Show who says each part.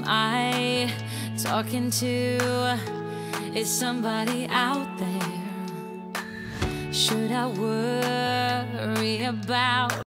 Speaker 1: I talking to? Is somebody out there? Should I worry about